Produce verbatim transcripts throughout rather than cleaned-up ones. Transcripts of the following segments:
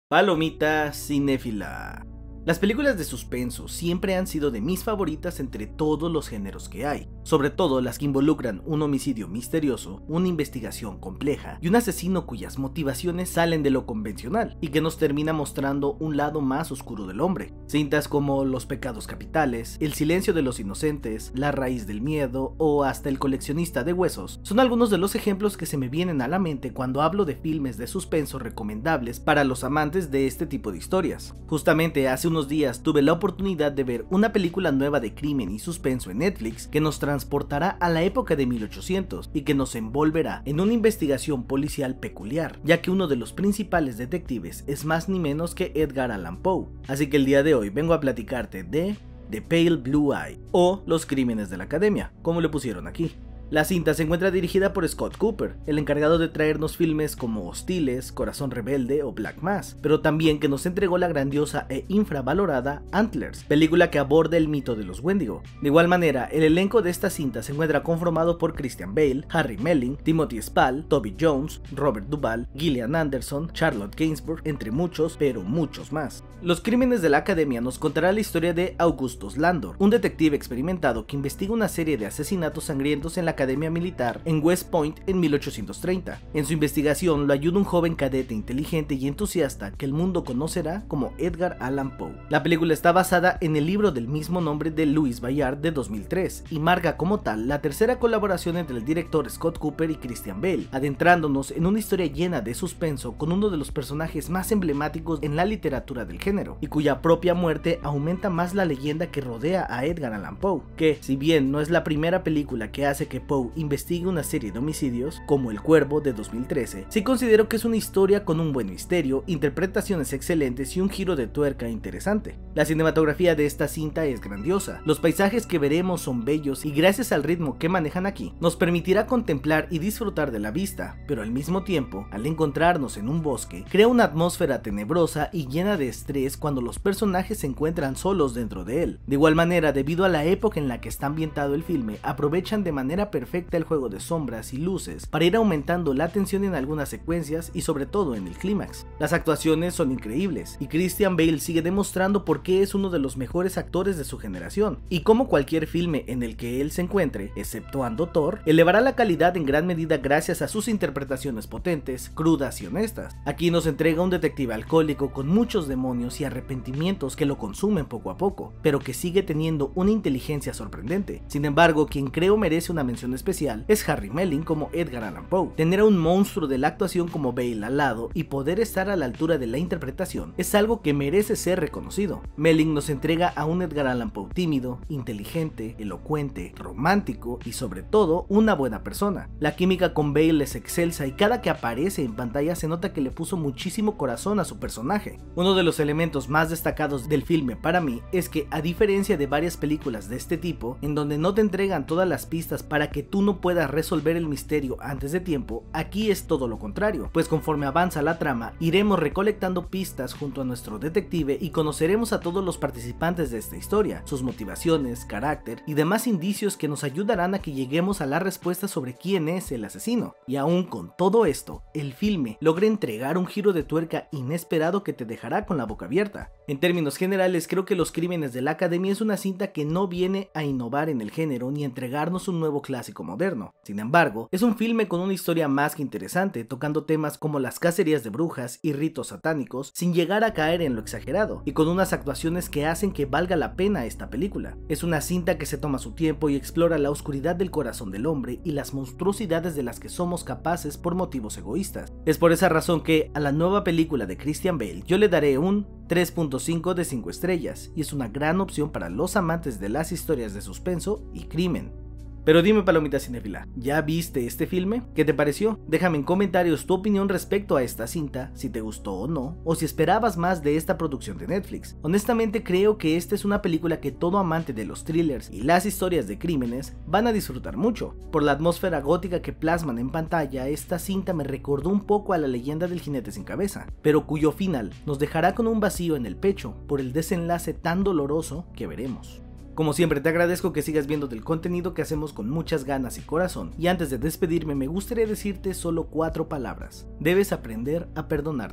Palomita cinéfila. Las películas de suspenso siempre han sido de mis favoritas entre todos los géneros que hay, sobre todo las que involucran un homicidio misterioso, una investigación compleja y un asesino cuyas motivaciones salen de lo convencional y que nos termina mostrando un lado más oscuro del hombre. Cintas como Los pecados capitales, El silencio de los inocentes, La raíz del miedo o hasta El coleccionista de huesos son algunos de los ejemplos que se me vienen a la mente cuando hablo de filmes de suspenso recomendables para los amantes de este tipo de historias. Justamente hace unos días tuve la oportunidad de ver una película nueva de crimen y suspenso en Netflix que nos transportará a la época de mil ochocientos y que nos envolverá en una investigación policial peculiar, ya que uno de los principales detectives es más ni menos que Edgar Allan Poe. Así que el día de hoy vengo a platicarte de The Pale Blue Eye o Los crímenes de la academia, como le pusieron aquí. La cinta se encuentra dirigida por Scott Cooper, el encargado de traernos filmes como Hostiles, Corazón Rebelde o Black Mass, pero también que nos entregó la grandiosa e infravalorada Antlers, película que aborda el mito de los Wendigo. De igual manera, el elenco de esta cinta se encuentra conformado por Christian Bale, Harry Melling, Timothy Spall, Toby Jones, Robert Duvall, Gillian Anderson, Charlotte Gainsbourg, entre muchos, pero muchos más. Los crímenes de la academia nos contará la historia de Augustus Landor, un detective experimentado que investiga una serie de asesinatos sangrientos en la Academia Militar en West Point en mil ochocientos treinta. En su investigación lo ayuda un joven cadete inteligente y entusiasta que el mundo conocerá como Edgar Allan Poe. La película está basada en el libro del mismo nombre de Louis Bayard de dos mil tres y marca como tal la tercera colaboración entre el director Scott Cooper y Christian Bale, adentrándonos en una historia llena de suspenso con uno de los personajes más emblemáticos en la literatura del género y cuya propia muerte aumenta más la leyenda que rodea a Edgar Allan Poe, que si bien no es la primera película que hace que Poe investiga una serie de homicidios, como El Cuervo de dos mil trece, sí considero que es una historia con un buen misterio, interpretaciones excelentes y un giro de tuerca interesante. La cinematografía de esta cinta es grandiosa, los paisajes que veremos son bellos y gracias al ritmo que manejan aquí, nos permitirá contemplar y disfrutar de la vista, pero al mismo tiempo, al encontrarnos en un bosque, crea una atmósfera tenebrosa y llena de estrés cuando los personajes se encuentran solos dentro de él. De igual manera, debido a la época en la que está ambientado el filme, aprovechan de manera perfecta el juego de sombras y luces para ir aumentando la tensión en algunas secuencias y sobre todo en el clímax. Las actuaciones son increíbles y Christian Bale sigue demostrando por qué es uno de los mejores actores de su generación y como cualquier filme en el que él se encuentre, exceptuando Thor, elevará la calidad en gran medida gracias a sus interpretaciones potentes, crudas y honestas. Aquí nos entrega un detective alcohólico con muchos demonios y arrepentimientos que lo consumen poco a poco, pero que sigue teniendo una inteligencia sorprendente. Sin embargo, quien creo merece una mención especial es Harry Melling como Edgar Allan Poe. Tener a un monstruo de la actuación como Bale al lado y poder estar a la altura de la interpretación es algo que merece ser reconocido. Melling nos entrega a un Edgar Allan Poe tímido, inteligente, elocuente, romántico y sobre todo una buena persona. La química con Bale es excelsa y cada que aparece en pantalla se nota que le puso muchísimo corazón a su personaje. Uno de los elementos más destacados del filme para mí es que, a diferencia de varias películas de este tipo en donde no te entregan todas las pistas para que tú no puedas resolver el misterio antes de tiempo, aquí es todo lo contrario, pues conforme avanza la trama iremos recolectando pistas junto a nuestro detective y conoceremos a todos los participantes de esta historia, sus motivaciones, carácter y demás indicios que nos ayudarán a que lleguemos a la respuesta sobre quién es el asesino. Y aún con todo esto, el filme logra entregar un giro de tuerca inesperado que te dejará con la boca abierta. En términos generales, creo que Los crímenes de la academia es una cinta que no viene a innovar en el género ni a entregarnos un nuevo clásico moderno. Sin embargo, es un filme con una historia más que interesante, tocando temas como las cacerías de brujas y ritos satánicos sin llegar a caer en lo exagerado, y con unas actuaciones que hacen que valga la pena esta película. Es una cinta que se toma su tiempo y explora la oscuridad del corazón del hombre y las monstruosidades de las que somos capaces por motivos egoístas. Es por esa razón que a la nueva película de Christian Bale yo le daré un tres punto cinco de cinco estrellas, y es una gran opción para los amantes de las historias de suspenso y crimen. Pero dime, palomita cinéfila, ¿ya viste este filme? ¿Qué te pareció? Déjame en comentarios tu opinión respecto a esta cinta, si te gustó o no, o si esperabas más de esta producción de Netflix. Honestamente creo que esta es una película que todo amante de los thrillers y las historias de crímenes van a disfrutar mucho. Por la atmósfera gótica que plasman en pantalla, esta cinta me recordó un poco a La leyenda del jinete sin cabeza, pero cuyo final nos dejará con un vacío en el pecho por el desenlace tan doloroso que veremos. Como siempre, te agradezco que sigas viendo del contenido que hacemos con muchas ganas y corazón, y antes de despedirme me gustaría decirte solo cuatro palabras. Debes aprender a perdonarte.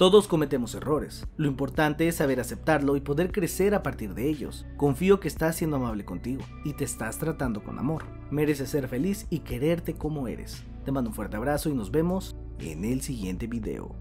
Todos cometemos errores, lo importante es saber aceptarlo y poder crecer a partir de ellos. Confío que estás siendo amable contigo y te estás tratando con amor. Mereces ser feliz y quererte como eres. Te mando un fuerte abrazo y nos vemos en el siguiente video.